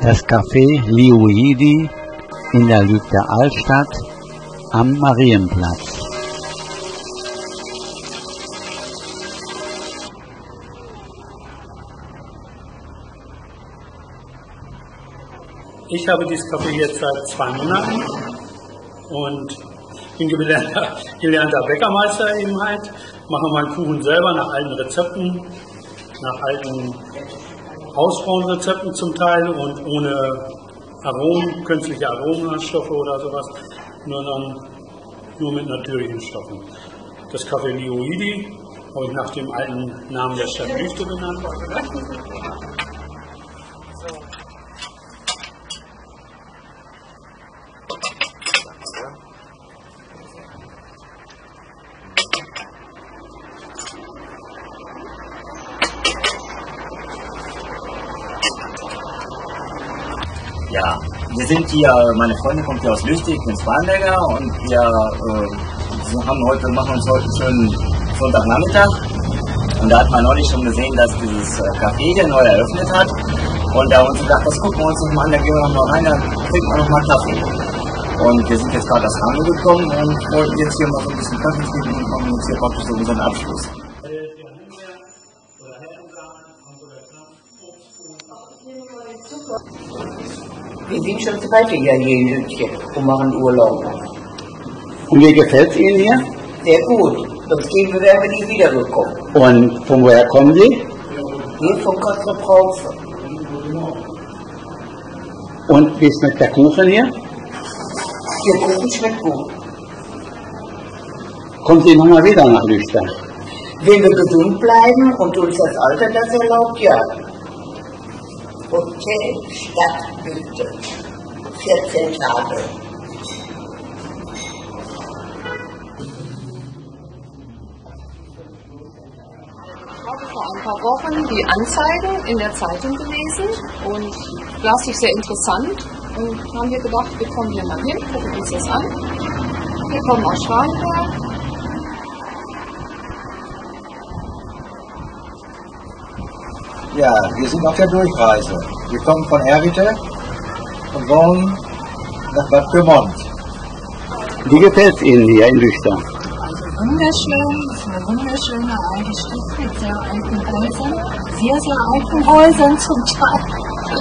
Das Café Liuidi in der Lübder Altstadt am Marienplatz. Ich habe dieses Café jetzt seit 2 Monaten und bin gelernter Bäckermeister eben halt. Mache meinen Kuchen selber nach alten Rezepten, nach alten Hausfrauenrezepten zum Teil und ohne Aromen, künstliche Aromenstoffe oder sowas, nur mit natürlichen Stoffen. Das Café Liuidi habe ich nach dem alten Namen der Stadt Lübde benannt. Ja, wir sind hier, meine Freundin kommt hier aus Lüchte, ich bin Spanberger und wir machen uns heute einen schönen Sonntagnachmittag. Und da hat man neulich schon gesehen, dass dieses Café hier neu eröffnet hat. Und da haben wir uns gedacht, das gucken wir uns noch mal an, da gehen wir noch mal rein, dann trinken wir noch mal Kaffee. Und wir sind jetzt gerade aus Hamburg gekommen und wollten jetzt hier mal so ein bisschen Kaffee trinken und kommen jetzt hier praktisch so unseren Abschluss. Wir sind schon 2. Jahr hier in Lütje und machen Urlaub. Und wie gefällt es Ihnen hier? Sehr gut, sonst wären wir nie wiedergekommen. Und von woher kommen Sie? Hier von Kassel-Brauxel. Und wie ist mit der Kuchen hier? Der Kuchen schmeckt gut. Kommen Sie nochmal wieder nach Lüchter? Wenn wir gesund bleiben und uns das Alter das erlaubt, ja. Hotel Stadt Lübde, 14 Tage. Ich habe vor ein paar Wochen die Anzeigen in der Zeitung gelesen und las sich sehr interessant und haben wir gedacht, wir kommen hier mal hin, gucken uns das an. Wir kommen aus Schwalenberg. Ja, wir sind auf der Durchreise. Wir kommen von Erwitte und wollen nach Bad Pyrmont. Wie gefällt es Ihnen hier in Lüchter? Wunderschön, es ist eine wunderschöne alte Stadt mit sehr alten Häusern, sehr alten Häusern zum Teil.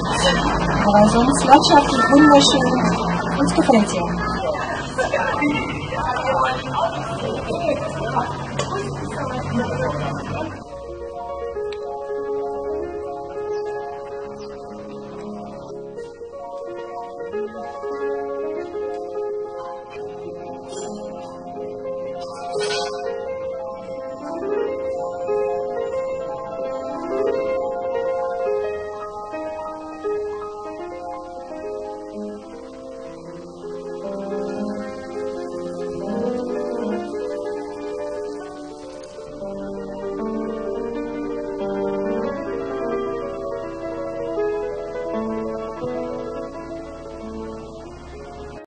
Aber sonst landschaftlich wunderschön, uns gefällt es ja.